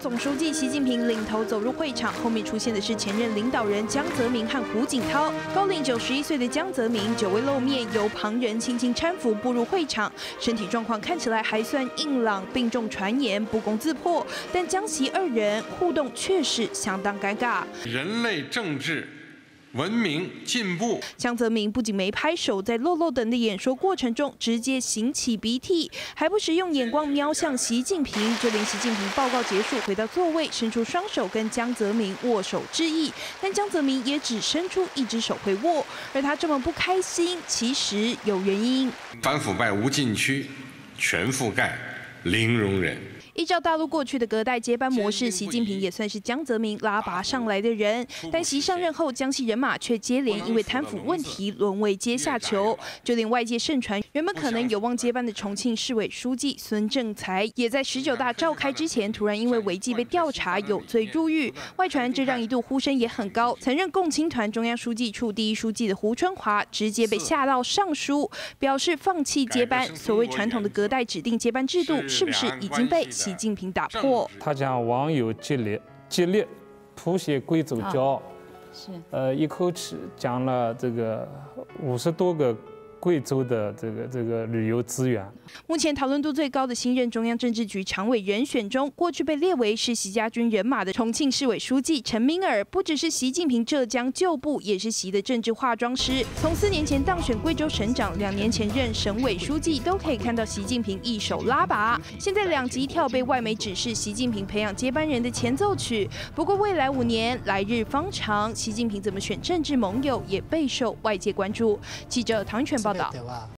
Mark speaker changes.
Speaker 1: 总书记习近平领头走入会场，后面出现的是前任领导人江泽民和胡锦涛。高龄91岁的江泽民久未露面，由旁人轻轻搀扶步入会场，身体状况看起来还算硬朗，并众传言不攻自破，但江习二人互动确实相当尴尬。
Speaker 2: 人类政治。 文明进步。
Speaker 1: 江泽民不仅没拍手，在漏漏等的演说过程中直接擤起鼻涕，还不时用眼光瞄向习近平。就连习近平报告结束回到座位，伸出双手跟江泽民握手致意，但江泽民也只伸出一只手会握。而他这么不开心，其实有原因。
Speaker 2: 反腐败无禁区，全覆盖，零容忍。
Speaker 1: 依照大陆过去的隔代接班模式，习近平也算是江泽民拉拔上来的人，但习上任后，江西人马却接连因为贪腐问题沦为阶下囚。就连外界盛传原本可能有望接班的重庆市委书记孙政才，也在19大召开之前，突然因为违纪被调查有罪入狱。外传这让一度呼声也很高，曾任共青团中央书记处第一书记的胡春华直接被下到上书，表示放弃接班。所谓传统的隔代指定接班制度，是不是已经被 习近平打破，
Speaker 3: 他将网友激烈谱写贵州骄傲，一口气讲了这个50多个贵州的这个旅游资源。
Speaker 1: 目前讨论度最高的新任中央政治局常委人选中，过去被列为是习家军人马的重庆市委书记陈敏尔，不只是习近平浙江旧部，也是习的政治化妆师。从4年前当选贵州省长，2年前任省委书记，都可以看到习近平一手拉拔。现在2级跳被外媒指是习近平培养接班人的前奏曲。不过未来5年来日方长，习近平怎么选政治盟友也备受外界关注。记者唐全报道。